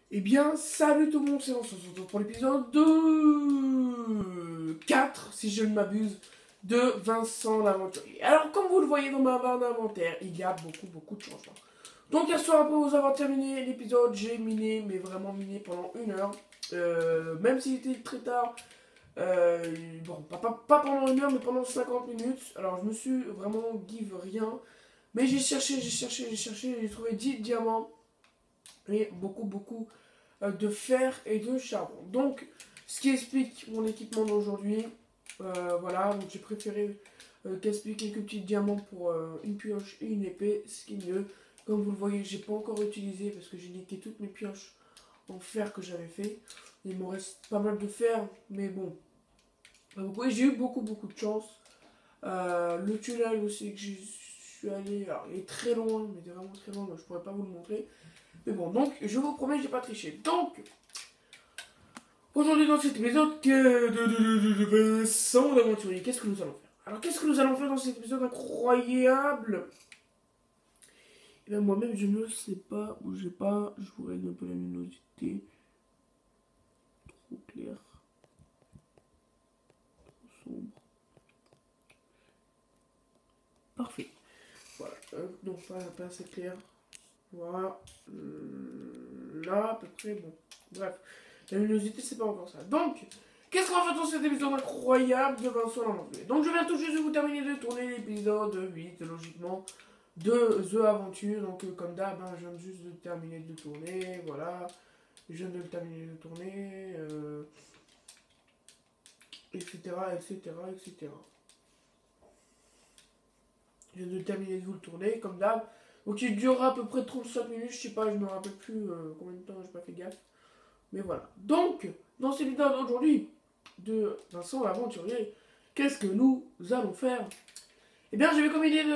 Eh bien, salut tout le monde, c'est Vincent, on se retrouve pour l'épisode 4, si je ne m'abuse, de Vincent l'Aventurier. Alors, comme vous le voyez dans ma barre d'inventaire, il y a beaucoup de changements. Donc, hier soir, après vous avoir terminé l'épisode, j'ai miné, mais vraiment miné pendant 1 heure. Même s'il était très tard, bon, pas pendant 1 heure, mais pendant 50 minutes. Alors, je me suis vraiment give rien. Mais j'ai cherché, j'ai trouvé 10 diamants et beaucoup de fer et de charbon. Donc, ce qui explique mon équipement d'aujourd'hui. Voilà, donc j'ai préféré gaspiller quelques petits diamants pour une pioche et une épée, ce qui est mieux. Comme vous le voyez, j'ai pas encore utilisé parce que j'ai niqué toutes mes pioches en fer que j'avais fait. Il me reste pas mal de fer, mais bon, pas beaucoup. Et j'ai eu beaucoup de chance. Le tunnel aussi que je suis allé, alors il est très loin, mais il est vraiment très loin, donc je pourrais pas vous le montrer. Mais bon, donc je vous promets, j'ai pas triché. Donc, aujourd'hui dans cet épisode de Vincent l'Aventurier, qu'est-ce que nous allons faire? Alors, qu'est-ce que nous allons faire dans cet épisode incroyable? Et bien, moi-même, je ne sais pas, bougez pas, je vous règle un peu la luminosité. Trop clair, trop sombre. Parfait. Voilà, donc pas assez clair. Voilà. Là, à peu près, bon. Bref, la luminosité, c'est pas encore ça. Donc, qu'est-ce qu'on va faire dans cet épisode incroyable de Vincent l'Aventurier? Donc, je viens tout juste de vous terminer de tourner l'épisode 8, logiquement, de The Aventure. Donc, comme d'hab, hein, je viens juste de terminer de le tourner, voilà. Je viens de le terminer de tourner, etc. Je viens de terminer de vous le tourner, comme d'hab. Donc, il durera à peu près 35 minutes, je sais pas, je me rappelle plus combien de temps, j'ai pas fait gaffe. Mais voilà. Donc, dans cette vidéo d'aujourd'hui de Vincent l'Aventurier, qu'est-ce que nous allons faire? Eh bien, j'avais comme idée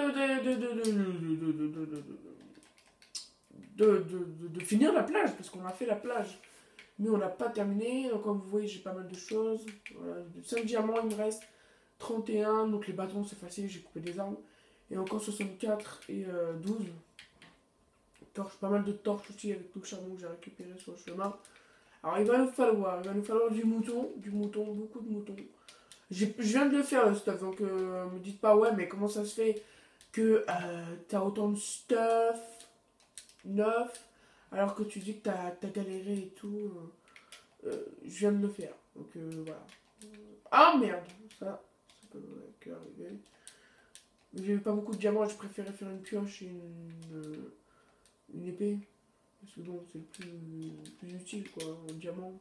de finir la plage, parce qu'on a fait la plage, mais on n'a pas terminé. Donc, comme vous voyez, j'ai pas mal de choses. Voilà, 5 diamants, il me reste 31. Donc, les bâtons, c'est facile, j'ai coupé des arbres. Et encore 64 et 12. Torches, pas mal de torches aussi avec tout le charbon que j'ai récupéré sur le chemin. Alors il va nous falloir du mouton, beaucoup de moutons. Je viens de le faire le stuff, donc me dites pas ouais mais comment ça se fait que t'as autant de stuff neuf alors que tu dis que t'as galéré et tout. Je viens de le faire, donc voilà. Ah merde, ça peut arriver. J'ai pas beaucoup de diamants, j'ai préféré faire une pioche et une épée. Parce que bon, c'est le plus utile quoi, en diamant.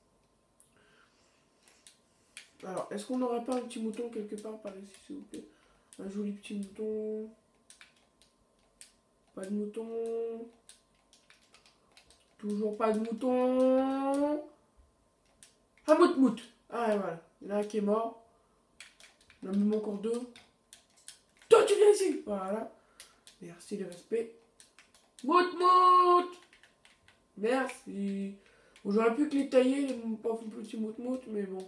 Alors, est-ce qu'on n'aurait pas un petit mouton quelque part par ici, s'il vous plaît? Un joli petit mouton. Pas de mouton. Toujours pas de mouton. Ah, mout. Ah, voilà. Il y en a un qui est mort. Il en a même encore 2. Toi, tu viens ici. Voilà. Merci, le respect. Mout. Merci. Bon, j'aurais pu que les tailler, les pauvres petits mout, mais bon.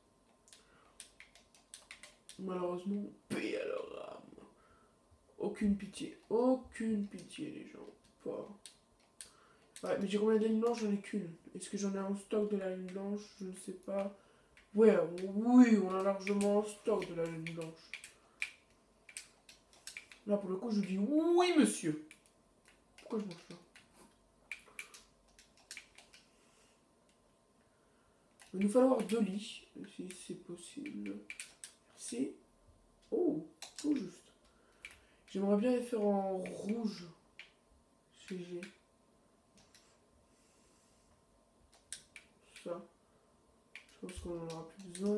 Malheureusement, paix à leur âme. Aucune pitié, les gens. Pas. Ouais, mais j'ai combien de lignes blanches? J'en ai qu'une. Est-ce que j'en ai en stock de la ligne blanche? Je ne sais pas. Ouais, oui, on a largement en stock de la ligne blanche. Là, pour le coup, je dis oui, monsieur. Pourquoi je mange ça? Il va nous falloir 2 lits, si c'est possible. Merci. Oh, tout juste. J'aimerais bien les faire en rouge. CG. Ça. Je pense qu'on en aura plus besoin.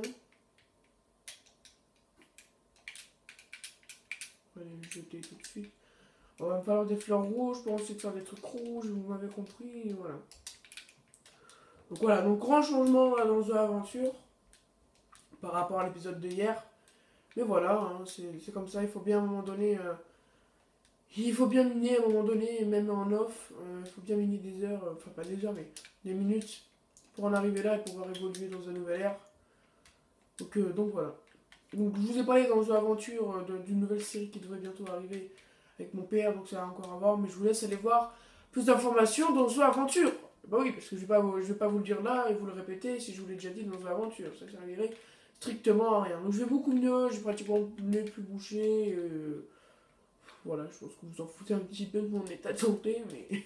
On va les jeter tout de suite. Il va me falloir des fleurs rouges pour ensuite faire des trucs rouges, vous m'avez compris, et voilà. Donc voilà, donc grand changement là, dans The Aventure par rapport à l'épisode de hier. Mais voilà, hein, c'est comme ça, il faut bien à un moment donné... il faut bien miner à un moment donné, même en off, il faut bien miner des heures, enfin pas des heures, mais des minutes pour en arriver là et pouvoir évoluer dans un nouvel ère. Donc voilà. Donc je vous ai parlé dans The Aventure d'une nouvelle série qui devrait bientôt arriver avec mon père, donc ça va encore à voir, mais je vous laisse aller voir plus d'informations dans The Aventure. Bah oui, parce que je vais pas vous le dire là et vous le répéter si je vous l'ai déjà dit dans l'aventure. Ça servirait strictement à rien. Donc je vais beaucoup mieux, j'ai pratiquement le nez plus bouché. Voilà, je pense que vous en foutez un petit peu de mon état de santé, mais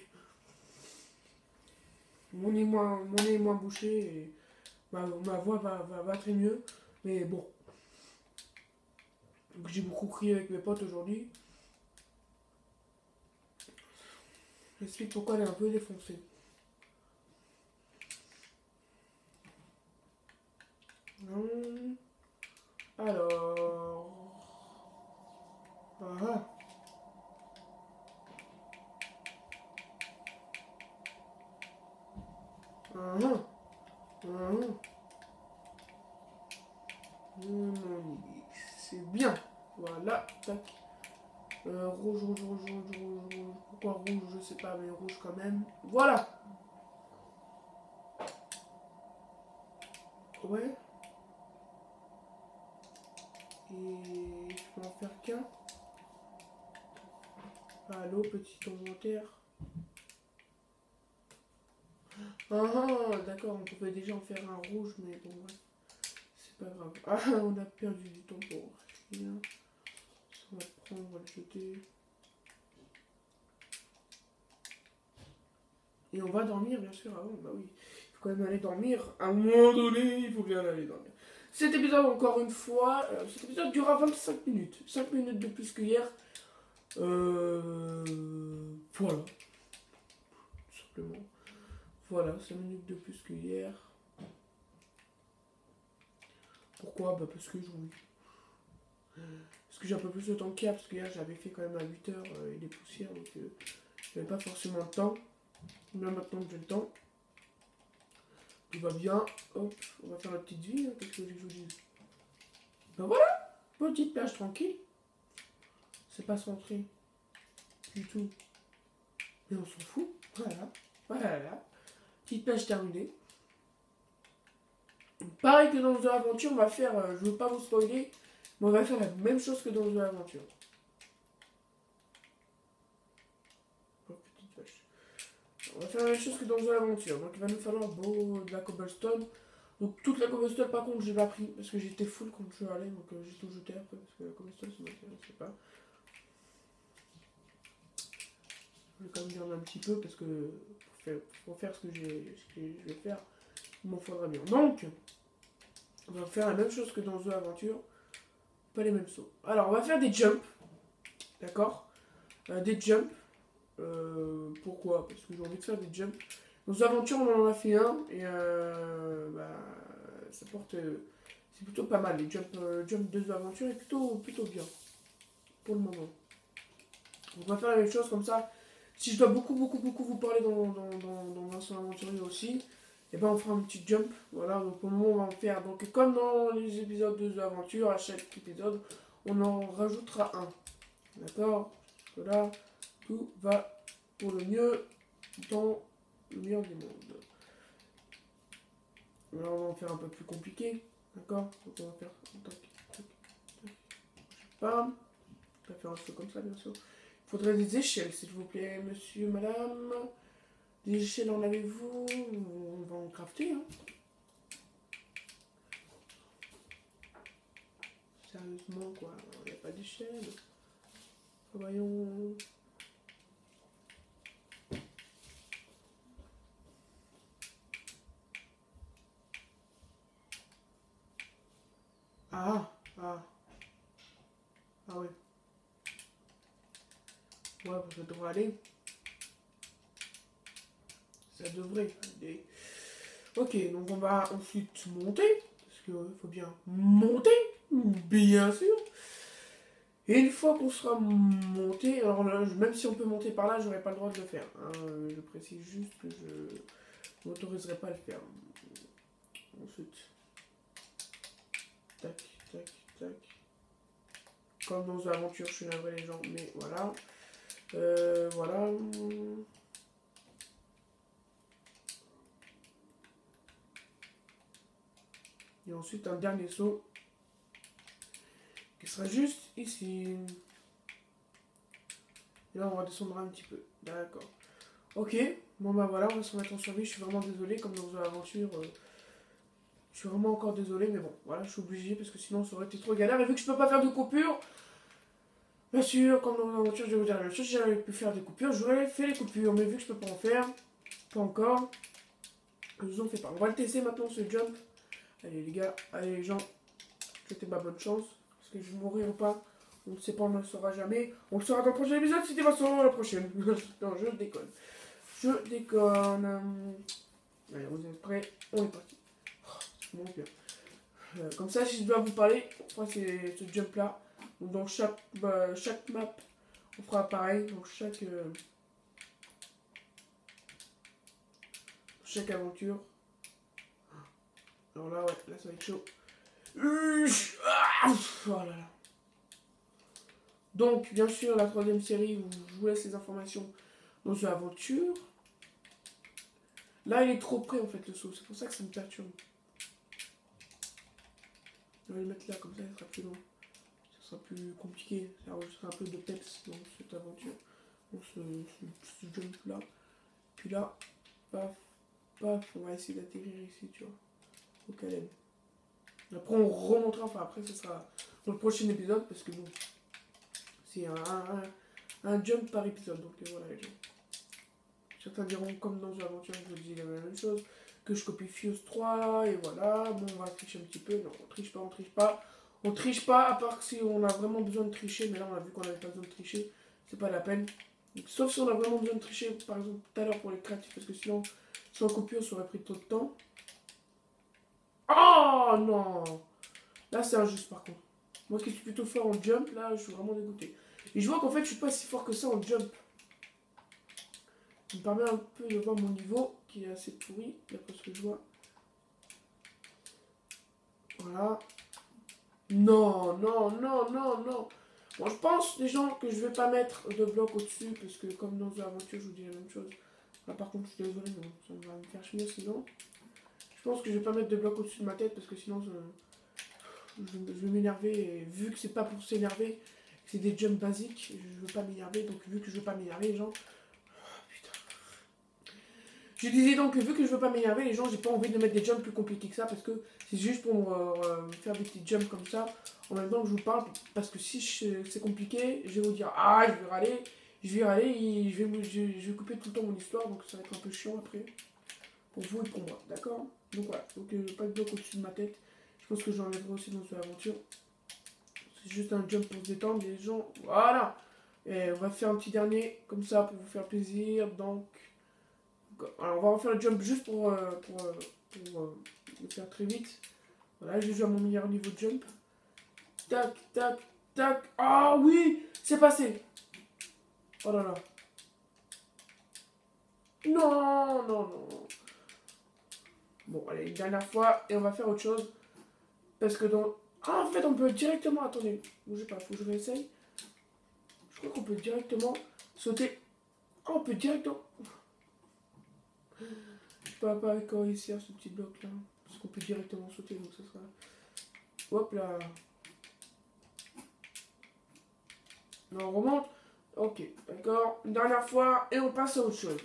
mon nez est moins bouché et ma voix va très mieux. Mais bon, donc j'ai beaucoup crié avec mes potes aujourd'hui. J'explique pourquoi elle est un peu défoncée. Alors... Ah ah. Ah ah. Ah ah. C'est bien. Voilà, tac. Rouge, rouge, rouge, rouge, rouge, rouge. Pourquoi rouge, je sais pas, mais rouge quand même. Voilà. Ouais. Et je peux en faire qu'un. Allô, petit commentaire. Ah, d'accord, on pouvait déjà en faire un rouge, mais bon, ouais. C'est pas grave. Ah, on a perdu du temps pour rien. On va prendre, on va le jeter. Et on va dormir, bien sûr, avant. Bah oui, il faut quand même aller dormir. À un moment donné, il faut bien aller dormir. Cet épisode, encore une fois, cet épisode durera 25 minutes. 5 minutes de plus que hier. Voilà, tout simplement. Voilà, 5 minutes de plus que hier. Pourquoi? Bah parce que j'ai envie. Parce que j'ai un peu plus de temps qu'hier, parce que hier j'avais fait quand même à 8 heures et des poussières, donc j'avais pas forcément le temps. Là maintenant que j'ai le temps, tout va bien. Hop, on va faire la petite vie, hein, qu'est-ce que je vous dis? Ben voilà, petite plage tranquille. C'est pas centré du tout. Mais on s'en fout. Voilà, voilà. Petite plage terminée. Pareil que dans The Aventure, on va faire, je veux pas vous spoiler, mais on va faire la même chose que dans The Aventure. Oh, petite vache. On va faire la même chose que dans The Aventure. Donc il va nous falloir de la cobblestone. Donc toute la cobblestone par contre j'ai pas pris parce que j'étais full quand je suis allé, donc j'ai tout jeté après parce que la cobblestone ça m'intéressait pas. Je vais quand même garder un petit peu parce que pour faire ce que je vais faire, il m'en faudra bien. Donc on va faire la même chose que dans The Aventure, pas les mêmes sauts. Alors on va faire des jumps, d'accord, des jumps. Pourquoi? Parce que j'ai envie de faire des jumps. Dans The Aventure on en a fait un et ça porte, c'est plutôt pas mal. Les jumps de The Aventure est plutôt bien pour le moment. On va faire la même chose comme ça. Si je dois beaucoup vous parler dans Vincent Aventurier aussi, et ben on fera un petit jump. Voilà, donc pour le moment on va en faire. Donc comme dans les épisodes de The Aventure, à chaque épisode, on en rajoutera un. D'accord? Parce que là, tout va pour le mieux dans le meilleur des mondes. Là on va en faire un peu plus compliqué. D'accord? Donc on va faire. Tac, tac, tac. Bam. On va faire un saut comme ça bien sûr. Il faudrait des échelles, s'il vous plaît, monsieur, madame. Des échelles, en avez-vous? On va en crafter, hein. Sérieusement, quoi. Il n'y a pas d'échelle. Voyons. Ah, ah. Ah ouais. Ouais, ça devrait aller. Ça devrait aller. Ok, donc on va ensuite monter. Parce qu'il faut bien monter, bien sûr. Et une fois qu'on sera monté, alors là, même si on peut monter par là, j'aurais pas le droit de le faire. Hein. Je précise juste que je m'autoriserai pas à le faire. Ensuite, tac, tac, tac. Comme dans une aventure, je suis navré les gens, mais voilà. Voilà. Et ensuite, un dernier saut qui sera juste ici. Et là, on va descendre un petit peu. D'accord. Ok, Bon bah voilà, on va se remettre en survie. Je suis vraiment désolé, comme dans l'aventure. Je suis vraiment encore désolé, mais bon, voilà, je suis obligé parce que sinon ça aurait été trop galère. Et vu que je peux pas faire de coupure, bien sûr, comme dans l'aventure, je vais vous dire la même chose. Si j'avais pu faire des coupures, j'aurais fait les coupures. Mais vu que je peux pas en faire, pas encore, je vous en fais pas. On va le tester maintenant ce jump. Allez les gars, allez les gens, c'était ma bonne chance. Parce que je vais mourir ou pas, on ne sait pas, on ne le saura jamais. On le saura dans le prochain épisode si t'es pas sur la prochaine. Non, je déconne. Je déconne. Allez, vous êtes prêts? On est parti. Bon, bien. Comme ça, si je dois vous parler, on fera ce jump là. Donc, dans chaque map, on fera pareil. Donc chaque aventure. Alors là, ouais, là ça va être chaud. Oh là là. Donc, bien sûr, la troisième série où je vous laisse les informations dans une aventure. Là, il est trop près en fait le saut. C'est pour ça que ça me perturbe. Je vais le mettre là, comme ça, il sera plus long. Ça sera plus compliqué. Ça sera un peu de peps dans cette aventure. Dans ce jump là. Puis là, paf, paf, on va essayer d'atterrir ici, tu vois. Au Caleb. Après, on remontera. Enfin, après, ce sera dans le prochain épisode parce que bon. C'est un jump par épisode. Donc voilà les gens. Certains diront comme dans une aventure, je vous dis la même chose. Que je copie Fuse 3 et voilà. Bon, on va tricher un petit peu. Non, on triche pas, on triche pas. On triche pas à part que si on a vraiment besoin de tricher. Mais là, on a vu qu'on n'avait pas besoin de tricher. C'est pas la peine. Donc, sauf si on a vraiment besoin de tricher, par exemple tout à l'heure pour les créatifs. Parce que sinon, sans coupure, ça aurait pris trop de temps. Oh non! Là, c'est injuste par contre. Moi qui suis plutôt fort en jump, là, je suis vraiment dégoûté. Et je vois qu'en fait, je suis pas si fort que ça en jump. Ça me permet un peu de voir mon niveau, qui est assez pourri, d'après ce que je vois. Voilà. Non, non, non, non, non. Bon, je pense, les gens, que je vais pas mettre de bloc au-dessus, parce que comme dans l'aventure, je vous dis la même chose. Là, par contre, je suis désolé, mais ça va me faire chier sinon. Je pense que je vais pas mettre de bloc au-dessus de ma tête, parce que sinon, je vais m'énerver. Et vu que c'est pas pour s'énerver, c'est des jumps basiques, je veux pas m'énerver. Donc, vu que je veux pas m'énerver, les gens. Je disais donc que vu que je veux pas m'énerver, les gens, j'ai pas envie de mettre des jumps plus compliqués que ça parce que c'est juste pour faire des petits jumps comme ça en même temps que je vous parle. Parce que si c'est compliqué, je vais vous dire ah, je vais râler et je vais couper tout le temps mon histoire donc ça va être un peu chiant après pour vous et pour moi, d'accord? Donc voilà, donc pas de bloc au-dessus de ma tête. Je pense que j'enlèverai aussi dans cette aventure. C'est juste un jump pour se détendre, les gens. Voilà! Et on va faire un petit dernier comme ça pour vous faire plaisir donc. Alors on va refaire le jump juste pour le faire très vite. Voilà, j'ai joué à mon meilleur niveau de jump. Tac, tac, tac. Ah oui, c'est passé. Oh là là. Non, non, non. Bon, allez, une dernière fois et on va faire autre chose. Parce que dans... Ah, en fait, on peut directement... Attendez, bougez pas, faut que je réessaye. Je crois qu'on peut directement sauter. Ah, on peut directement... Je peux pas encore réussir ce petit bloc là. Parce qu'on peut directement sauter, donc ce sera... Hop là. Non, on remonte. Ok, d'accord. Une dernière fois et on passe à autre chose.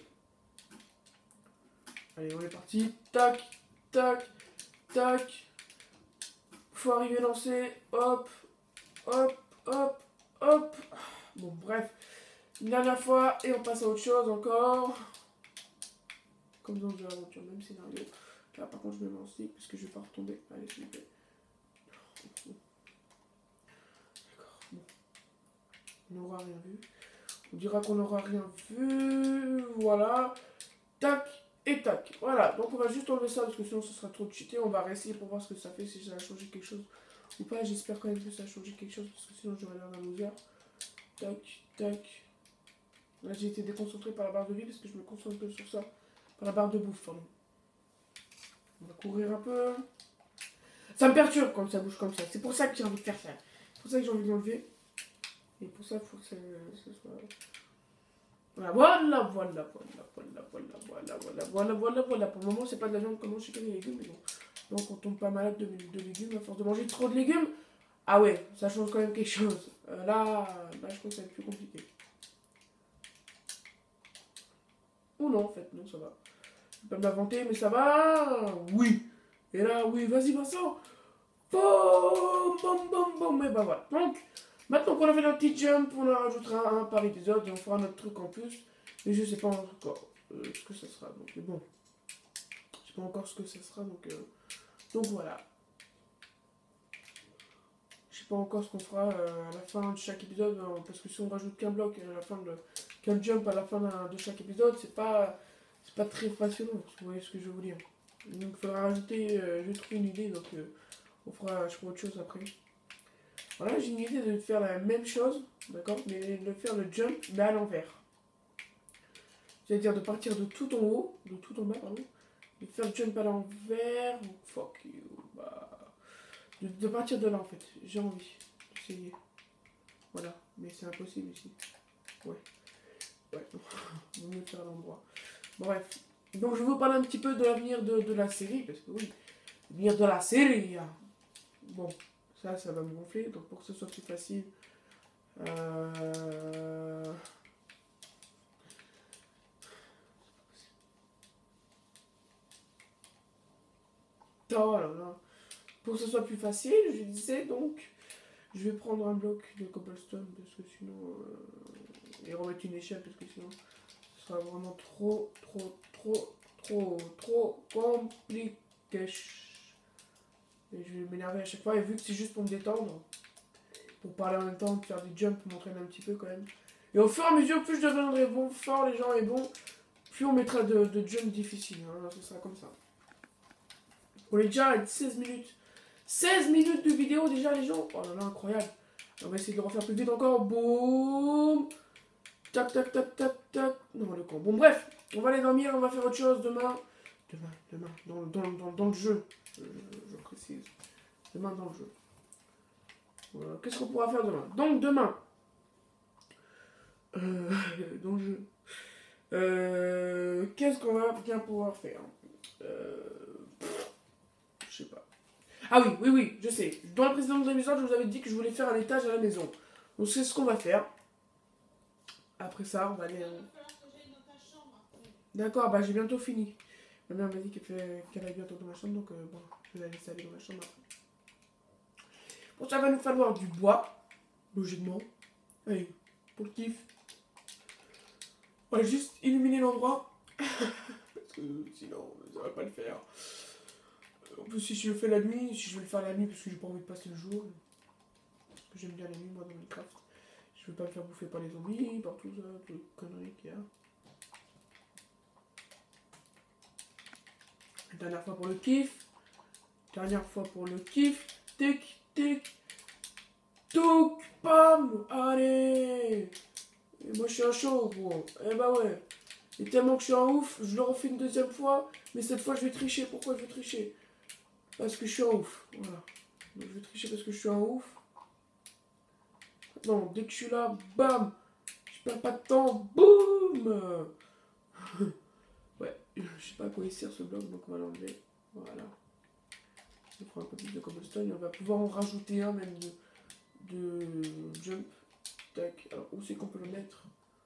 Allez, on est parti. Tac, tac, tac. Faut arriver à lancer. Hop, hop, hop, hop. Bon, bref. Une dernière fois et on passe à autre chose encore. Comme dans une aventure, même scénario. Là, par contre, je me lance parce que je vais pas retomber. Allez, s'il vous plaît. D'accord, bon. On n'aura rien vu. On dira qu'on n'aura rien vu. Voilà. Tac et tac. Voilà. Donc on va juste enlever ça parce que sinon ce sera trop cheaté. On va réessayer pour voir ce que ça fait, si ça a changé quelque chose ou pas. J'espère quand même que ça a changé quelque chose parce que sinon j'aurais l'air d'un loser. Tac, tac. Là j'ai été déconcentré par la barre de vie parce que je me concentre que sur ça. Par la barre de bouffe, pardon. On va courir un peu. Ça me perturbe quand ça bouge comme ça. C'est pour ça que j'ai envie de faire ça. C'est pour ça que j'ai envie de l'enlever. Et pour ça, il faut que ça soit... Voilà, voilà, voilà, voilà, voilà, voilà. Pour le moment, c'est pas de la viande, comment je sais pas les légumes, mais bon. Donc, on tombe pas malade de légumes à force de manger trop de légumes. Ah ouais, ça change quand même quelque chose. Là, je crois que ça va être plus compliqué. Ou non, en fait, non, ça va. Je vais pas me l'inventer, mais ça va. Oui. Et là, oui, vas-y, Vincent. Boum, boum, boum, boum. Et bah voilà. Donc, maintenant qu'on a fait notre petit jump, on en rajoutera un par épisode et on fera notre truc en plus. Mais je sais pas encore ce que ça sera. Donc, bon. Je sais pas encore ce que ça sera. Donc voilà. Je sais pas encore ce qu'on fera à la fin de chaque épisode. Parce que si on rajoute qu'un bloc à la fin qu'un jump à la fin de chaque épisode, c'est pas très passionnant. Vous voyez ce que je veux vous dire. Donc il faudra rajouter. J'ai trouvé une idée. Donc je ferai autre chose après. Voilà, j'ai une idée de faire la même chose, d'accord, mais de faire le jump, mais à l'envers. C'est-à-dire de partir de tout en haut, de tout en bas, pardon, de faire le jump à l'envers, fuck you, bah... De partir de là, en fait, j'ai envie d'essayer. Voilà, mais c'est impossible ici. Ouais, vaut mieux faire à l'endroit. Bref, donc je vais vous parler un petit peu de l'avenir de la série, parce que oui, l'avenir de la série, hein. Bon... Ça va me gonfler, donc pour que ce soit plus facile. Oh là là. Pour que ce soit plus facile, je disais donc, je vais prendre un bloc de cobblestone parce que sinon, et remettre une échelle parce que sinon, ce sera vraiment trop compliqué. Et je vais m'énerver à chaque fois, et vu que c'est juste pour me détendre, pour parler en même temps, faire des jumps, m'entraîner un petit peu quand même. Et au fur et à mesure, plus je deviendrai bon, fort, les gens et bon, plus on mettra de jumps difficiles. Hein, ce sera comme ça. On est déjà à 16 minutes. 16 minutes de vidéo déjà, les gens. Oh là là, incroyable. On va essayer de le refaire plus vite encore. Boum. Tac, tac, tac, tac, tac. Non, le con. Bon, bref, on va aller dormir, on va faire autre chose demain. Demain, dans le jeu. Je précise. Demain, dans le jeu. Voilà. Qu'est-ce qu'on pourra faire demain? Donc, demain. Dans le jeu. Qu'est-ce qu'on va bien pouvoir faire? Je sais pas. Ah oui, je sais. Dans le précédent épisode, je vous avais dit que je voulais faire un étage à la maison. Donc c'est ce qu'on va faire. Après ça, on va aller... D'accord, bah j'ai bientôt fini. Ma mère m'a dit qu'elle allait bientôt dans ma chambre, donc bon, je vais la laisser aller dans ma chambre après. Bon, ça va nous falloir du bois, logiquement. Allez, pour le kiff. On va juste illuminer l'endroit. Parce que sinon, ça va pas le faire. En plus, si je le fais la nuit, si je veux le faire la nuit, parce que j'ai pas envie de passer le jour. Parce que j'aime bien la nuit, moi, dans Minecraft. Je veux pas me faire bouffer par les zombies, par tout ça, toutes les conneries qu'il y a. Dernière fois pour le kiff. Dernière fois pour le kiff. Tic, tic. Touc, pam. Allez. Et moi, je suis un show, gros. Eh bah ouais. Et tellement que je suis un ouf, je le refais une deuxième fois. Mais cette fois, je vais tricher. Pourquoi je vais tricher? Parce que je suis un ouf. Voilà. Donc, je vais tricher parce que je suis un ouf. Non, dès que je suis là, bam. Je perds pas de temps. Boum. Ouais, je sais pas à quoi il sert ce bloc, donc on va l'enlever. Voilà. On prend un peu plus de cobblestone et on va pouvoir en rajouter un même de jump. Tac. Alors, où c'est qu'on peut le mettre?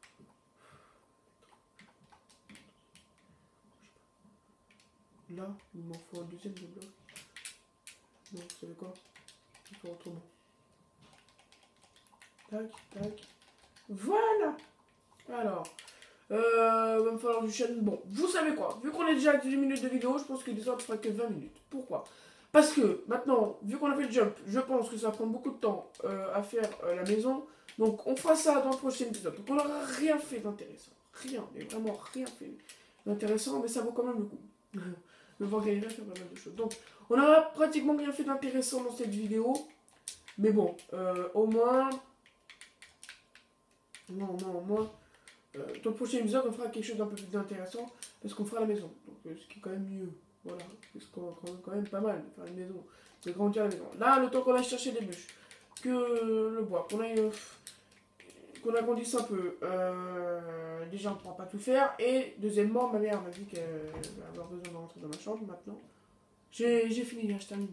Là, il m'en faut un deuxième de bloc. Non, vous savez quoi? Je vais faire autrement. Tac, tac. Voilà. Alors, va me falloir du chêne. Bon, vous savez quoi? Vu qu'on est déjà à 18 minutes de vidéo, je pense que les autres fera que 20 minutes. Pourquoi? Parce que maintenant, vu qu'on a fait le jump, je pense que ça va prendre beaucoup de temps à faire la maison. Donc on fera ça dans le prochain épisode. Donc on n'aura rien fait d'intéressant. Rien, mais vraiment rien fait d'intéressant, mais ça vaut quand même le coup. Le voir gagner faire pas mal de choses. Donc on n'aura pratiquement rien fait d'intéressant dans cette vidéo. Mais bon, au moins... Non, au moins... dans le prochain épisode, on fera quelque chose d'un peu plus intéressant parce qu'on fera la maison. Donc, ce qui est quand même mieux. Voilà. C'est quand même pas mal de faire une maison. De grandir la maison. Là, le temps qu'on aille chercher des bûches, que le bois, qu'on agrandisse un peu. Déjà, on ne pourra pas tout faire. Et deuxièmement, ma mère m'a dit qu'elle va avoir besoin de rentrer dans ma chambre maintenant. J'ai fini, là, je termine.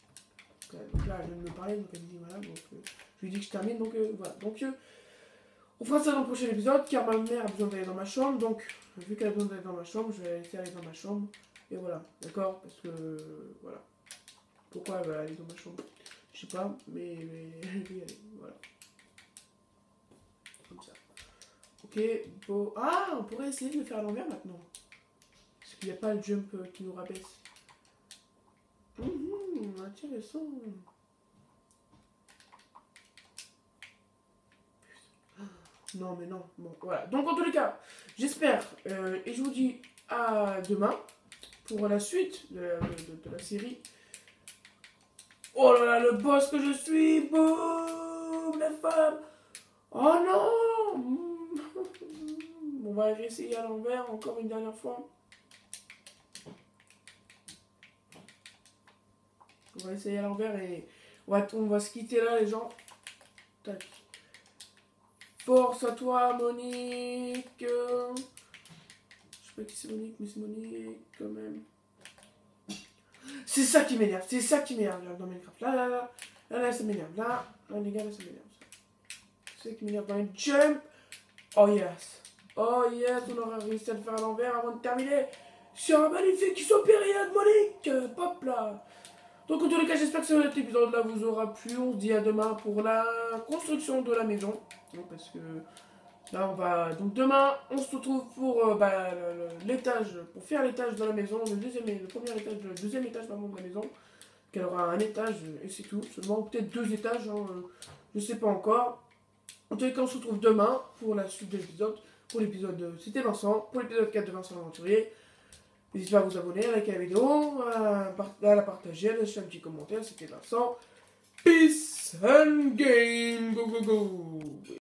Donc là, elle vient de me parler, donc elle me dit voilà. Donc, je lui dis que je termine, donc voilà. Donc, On fera ça dans le prochain épisode, car ma mère a besoin d'aller dans ma chambre, donc vu qu'elle a besoin d'aller dans ma chambre, je vais la laisser aller dans ma chambre. Et voilà, d'accord? Parce que, voilà. Pourquoi elle va aller dans ma chambre? Je sais pas, mais elle va y aller, voilà. Comme ça. Ok, bon. Ah, on pourrait essayer de le faire à l'envers maintenant. Parce qu'il n'y a pas le jump qui nous rabaisse. Intéressant. Non, mais non. Bon, voilà. Donc, en tous les cas, j'espère, et je vous dis à demain pour la suite de la série. Oh là là, le boss que je suis. Boum, la femme. Oh non. On va réessayer à l'envers encore une dernière fois. On va essayer à l'envers et on va se quitter là, les gens. Tac. Force à toi, Monique. Je sais pas qui c'est Monique, mais c'est Monique quand même. C'est ça qui m'énerve, c'est ça qui m'énerve dans Minecraft. Là, ça m'énerve. Là, les gars, là, ça m'énerve. C'est ça qui m'énerve dans les jumps. Oh yes. Oh yes, on aura réussi à le faire à l'envers avant de terminer sur un magnifique saut période, Monique. Hop là. Donc en tous les cas, j'espère que cet épisode-là vous aura plu. On se dit à demain pour la construction de la maison. Parce que là, on va... Donc demain, on se retrouve pour l'étage, pour faire l'étage de la maison, le deuxième étage pardon, de la maison. Qu'elle aura un étage et c'est tout. Seulement peut-être 2 étages, hein, je sais pas encore. En tous les cas, on se retrouve demain pour la suite de l'épisode. Pour l'épisode, c'était Vincent. Pour l'épisode 4 de Vincent l'Aventurier. N'hésitez pas à vous abonner, à liker la vidéo, à la partager, à lâcher un petit commentaire. C'était Vincent. Peace and game. Go, go, go.